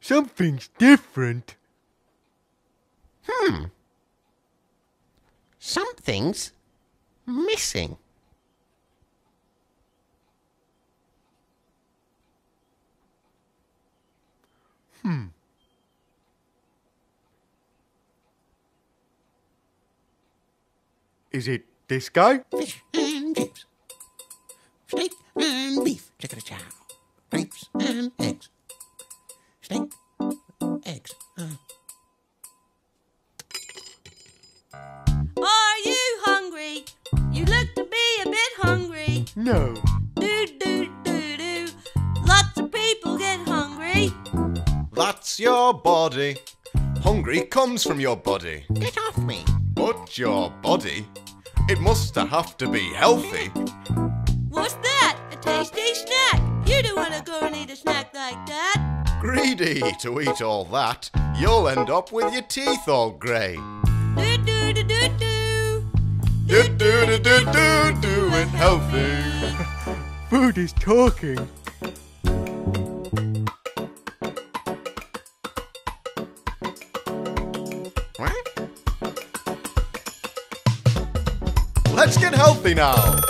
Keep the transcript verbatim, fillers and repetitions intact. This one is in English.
Something's different. Hmm. Something's missing. Hmm. Is it this guy? Fish and chips. Steak and beef. Chicken-a-chow. Grapes and eggs. Steak, eggs. Uh. Are you hungry? You look to be a bit hungry. No. Do, do, do, do. Lots of people get hungry. That's your body. Hungry comes from your body. Get off me. But your body, it must have to be healthy. What's that? A tasty snack. You don't want to go and eat a snack like that. Greedy to eat all that, you'll end up with your teeth all grey. Do, do, do, do, do. Do do do do do do it healthy. Food is talking. Let's get healthy now.